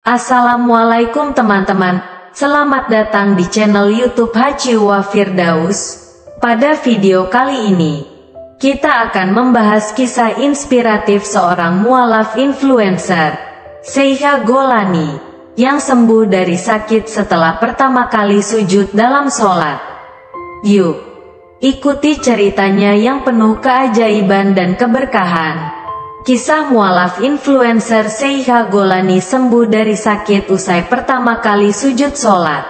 Assalamualaikum teman-teman, selamat datang di channel YouTube Hajiwa Firdaus. Pada video kali ini, kita akan membahas kisah inspiratif seorang mualaf influencer, Sheikha Gholani, yang sembuh dari sakit setelah pertama kali sujud dalam sholat. Yuk, ikuti ceritanya yang penuh keajaiban dan keberkahan. Kisah mualaf influencer Sheikha Gholani sembuh dari sakit usai pertama kali sujud sholat.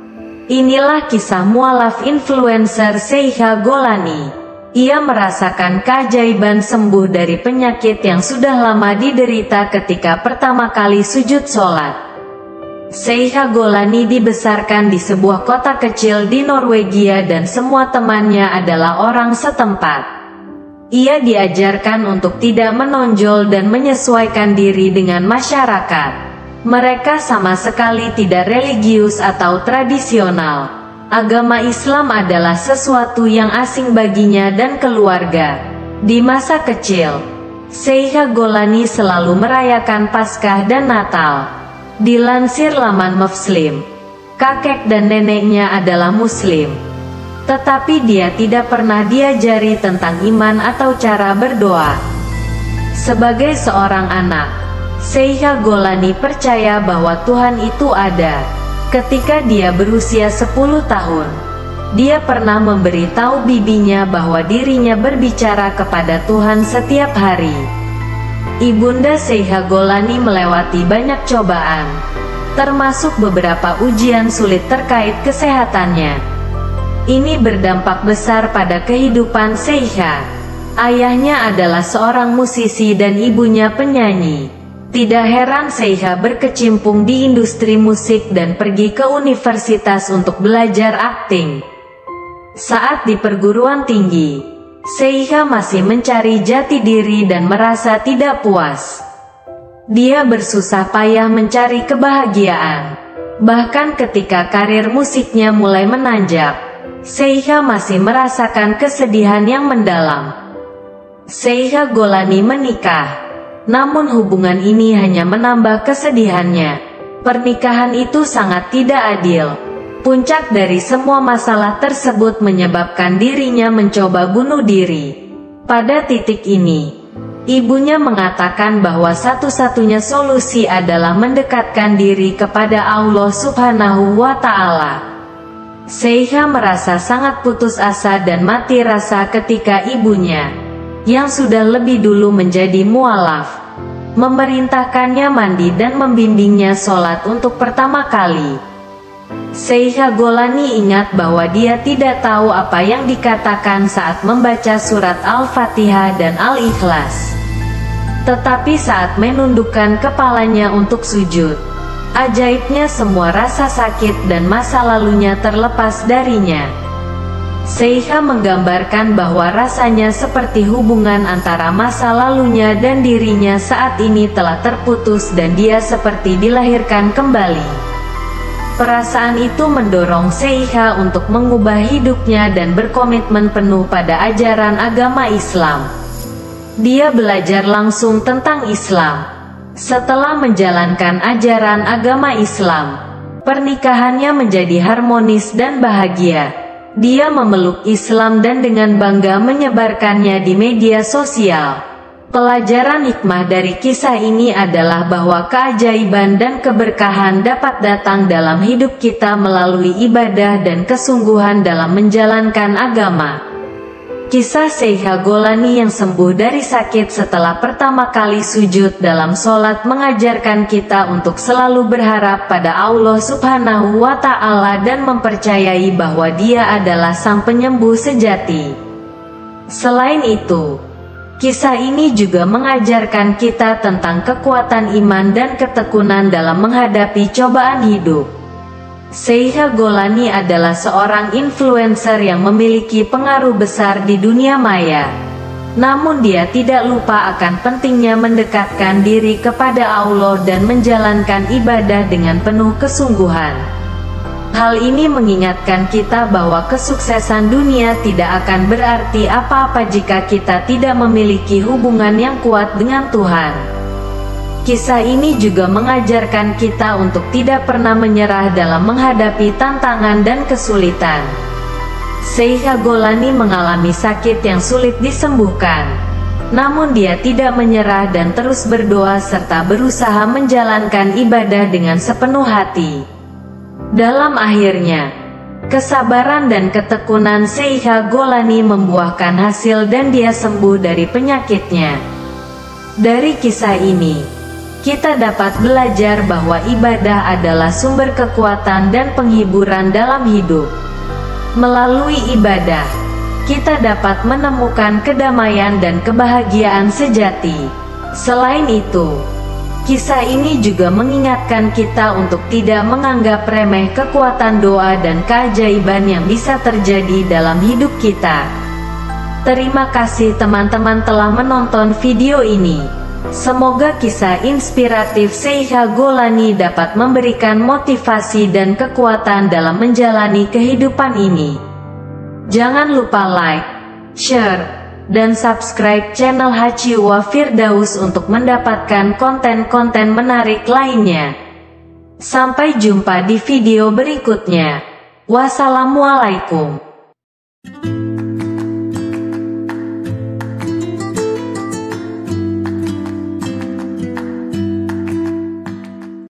Inilah kisah mualaf influencer Sheikha Gholani. Ia merasakan keajaiban sembuh dari penyakit yang sudah lama diderita ketika pertama kali sujud sholat. Sheikha Gholani dibesarkan di sebuah kota kecil di Norwegia dan semua temannya adalah orang setempat. Ia diajarkan untuk tidak menonjol dan menyesuaikan diri dengan masyarakat. Mereka sama sekali tidak religius atau tradisional. Agama Islam adalah sesuatu yang asing baginya dan keluarga. Di masa kecil, Sheikha Gholani selalu merayakan Paskah dan Natal. Dilansir laman Muslim, kakek dan neneknya adalah Muslim. Tetapi dia tidak pernah diajari tentang iman atau cara berdoa. Sebagai seorang anak, Sheikha Gholani percaya bahwa Tuhan itu ada. Ketika dia berusia 10 tahun, dia pernah memberitahu bibinya bahwa dirinya berbicara kepada Tuhan setiap hari. Ibunda Sheikha Gholani melewati banyak cobaan, termasuk beberapa ujian sulit terkait kesehatannya. Ini berdampak besar pada kehidupan Sheikha. Ayahnya adalah seorang musisi dan ibunya penyanyi. Tidak heran Sheikha berkecimpung di industri musik dan pergi ke universitas untuk belajar akting. Saat di perguruan tinggi, Sheikha masih mencari jati diri dan merasa tidak puas. Dia bersusah payah mencari kebahagiaan. Bahkan ketika karir musiknya mulai menanjak, Sheikha masih merasakan kesedihan yang mendalam. Sheikha Gholani menikah, namun hubungan ini hanya menambah kesedihannya. Pernikahan itu sangat tidak adil. Puncak dari semua masalah tersebut menyebabkan dirinya mencoba bunuh diri. Pada titik ini, ibunya mengatakan bahwa satu-satunya solusi adalah mendekatkan diri kepada Allah Subhanahu wa Ta'ala. Sheikha merasa sangat putus asa dan mati rasa ketika ibunya, yang sudah lebih dulu menjadi mualaf, memerintahkannya mandi dan membimbingnya sholat untuk pertama kali. Sheikha Gholani ingat bahwa dia tidak tahu apa yang dikatakan saat membaca surat Al-Fatihah dan Al-Ikhlas. Tetapi saat menundukkan kepalanya untuk sujud, ajaibnya semua rasa sakit dan masa lalunya terlepas darinya. Sheikha menggambarkan bahwa rasanya seperti hubungan antara masa lalunya dan dirinya saat ini telah terputus dan dia seperti dilahirkan kembali. Perasaan itu mendorong Sheikha untuk mengubah hidupnya dan berkomitmen penuh pada ajaran agama Islam. Dia belajar langsung tentang Islam. Setelah menjalankan ajaran agama Islam, pernikahannya menjadi harmonis dan bahagia. Dia memeluk Islam dan dengan bangga menyebarkannya di media sosial. Pelajaran hikmah dari kisah ini adalah bahwa keajaiban dan keberkahan dapat datang dalam hidup kita melalui ibadah dan kesungguhan dalam menjalankan agama. Kisah Sheikha Gholani yang sembuh dari sakit setelah pertama kali sujud dalam sholat mengajarkan kita untuk selalu berharap pada Allah Subhanahu wa Ta'ala dan mempercayai bahwa Dia adalah Sang Penyembuh sejati. Selain itu, kisah ini juga mengajarkan kita tentang kekuatan iman dan ketekunan dalam menghadapi cobaan hidup. Sheikha Gholani adalah seorang influencer yang memiliki pengaruh besar di dunia maya. Namun dia tidak lupa akan pentingnya mendekatkan diri kepada Allah dan menjalankan ibadah dengan penuh kesungguhan. Hal ini mengingatkan kita bahwa kesuksesan dunia tidak akan berarti apa-apa jika kita tidak memiliki hubungan yang kuat dengan Tuhan. Kisah ini juga mengajarkan kita untuk tidak pernah menyerah dalam menghadapi tantangan dan kesulitan. Sheikha Gholani mengalami sakit yang sulit disembuhkan. Namun dia tidak menyerah dan terus berdoa serta berusaha menjalankan ibadah dengan sepenuh hati. Dalam akhirnya, kesabaran dan ketekunan Sheikha Gholani membuahkan hasil dan dia sembuh dari penyakitnya. Dari kisah ini, kita dapat belajar bahwa ibadah adalah sumber kekuatan dan penghiburan dalam hidup. Melalui ibadah, kita dapat menemukan kedamaian dan kebahagiaan sejati. Selain itu, kisah ini juga mengingatkan kita untuk tidak menganggap remeh kekuatan doa dan keajaiban yang bisa terjadi dalam hidup kita. Terima kasih teman-teman telah menonton video ini. Semoga kisah inspiratif Sheikha Gholani dapat memberikan motivasi dan kekuatan dalam menjalani kehidupan ini. Jangan lupa like, share, dan subscribe channel Hachiwa Firdaus untuk mendapatkan konten-konten menarik lainnya. Sampai jumpa di video berikutnya. Wassalamualaikum.